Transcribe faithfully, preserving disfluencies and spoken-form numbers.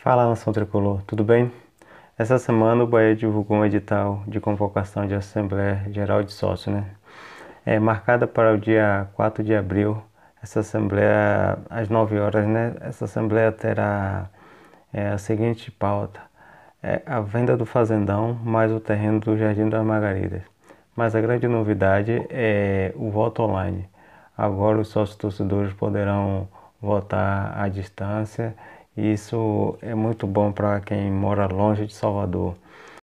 Fala, nação tricolor, tudo bem? Essa semana o Bahia divulgou um edital de convocação de Assembleia Geral de Sócios, né? É marcada para o dia quatro de abril. Essa Assembleia, às nove horas, né? Essa Assembleia terá é, a seguinte pauta: é a venda do fazendão mais o terreno do Jardim das Margaridas. Mas a grande novidade é o voto online. Agora os sócios torcedores poderão votar à distância. Isso é muito bom para quem mora longe de Salvador.